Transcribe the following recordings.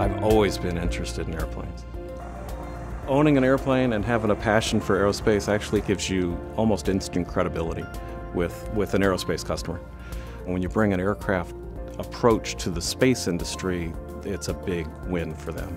I've always been interested in airplanes. Owning an airplane and having a passion for aerospace actually gives you almost instant credibility with an aerospace customer. When you bring an aircraft approach to the space industry, it's a big win for them.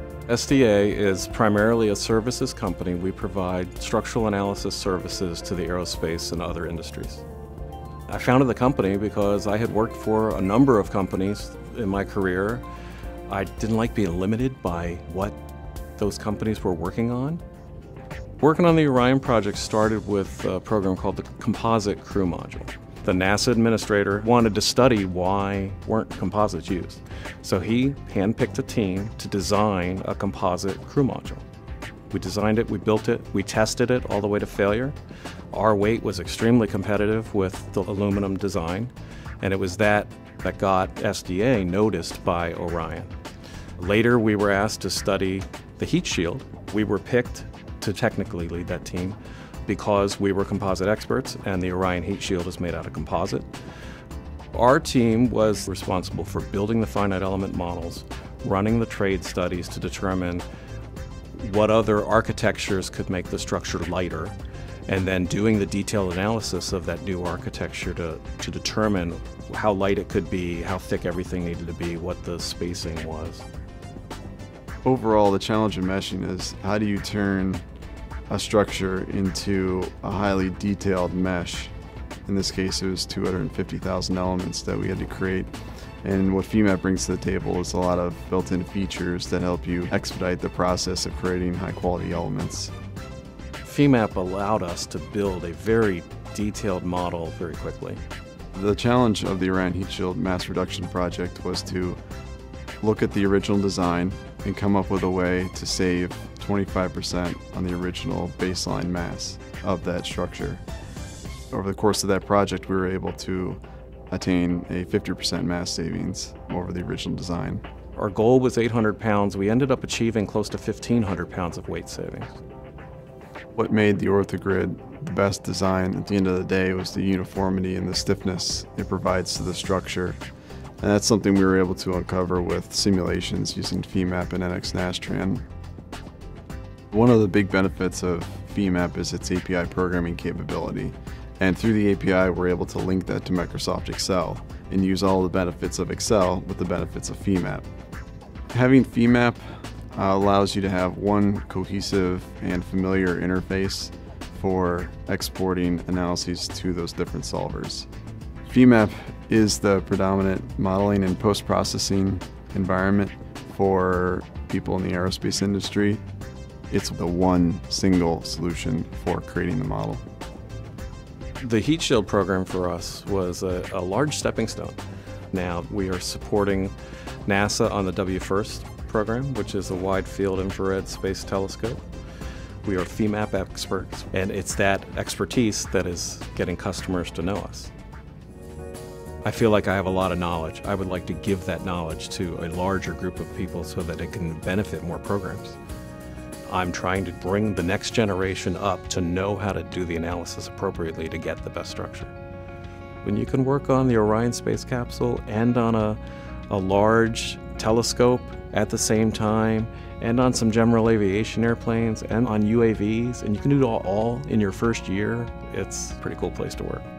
SDA is primarily a services company. We provide structural analysis services to the aerospace and other industries. I founded the company because I had worked for a number of companies in my career. I didn't like being limited by what those companies were working on. Working on the Orion project started with a program called the Composite Crew Module. The NASA administrator wanted to study why weren't composites used. So he handpicked a team to design a composite crew module. We designed it, we built it, we tested it all the way to failure. Our weight was extremely competitive with the aluminum design, and it was that got SDA noticed by Orion. Later, we were asked to study the heat shield. We were picked to technically lead that team because we were composite experts, and the Orion heat shield is made out of composite. Our team was responsible for building the finite element models, running the trade studies to determine what other architectures could make the structure lighter, and then doing the detailed analysis of that new architecture to determine how light it could be, how thick everything needed to be, what the spacing was. Overall, the challenge in meshing is how do you turn a structure into a highly detailed mesh. In this case, it was 250,000 elements that we had to create. And what FEMAP brings to the table is a lot of built-in features that help you expedite the process of creating high-quality elements. FEMAP allowed us to build a very detailed model very quickly. The challenge of the Orion Heat Shield mass reduction project was to look at the original design and come up with a way to save 25% on the original baseline mass of that structure. Over the course of that project, we were able to attain a 50% mass savings over the original design. Our goal was 800 pounds. We ended up achieving close to 1,500 pounds of weight savings. What made the OrthoGrid the best design at the end of the day was the uniformity and the stiffness it provides to the structure. And that's something we were able to uncover with simulations using FEMAP and NX Nastran. One of the big benefits of FEMAP is its API programming capability. And through the API, we're able to link that to Microsoft Excel and use all the benefits of Excel with the benefits of FEMAP. Having FEMAP allows you to have one cohesive and familiar interface for exporting analyses to those different solvers. FEMAP is the predominant modeling and post-processing environment for people in the aerospace industry. It's the one single solution for creating the model. The heat shield program for us was a large stepping stone. Now we are supporting NASA on the WFIRST program, which is a wide field infrared space telescope. We are FEMAP experts, and it's that expertise that is getting customers to know us. I feel like I have a lot of knowledge. I would like to give that knowledge to a larger group of people so that it can benefit more programs. I'm trying to bring the next generation up to know how to do the analysis appropriately to get the best structure. When you can work on the Orion space capsule and on a large telescope at the same time, and on some general aviation airplanes, and on UAVs, and you can do it all in your first year, it's a pretty cool place to work.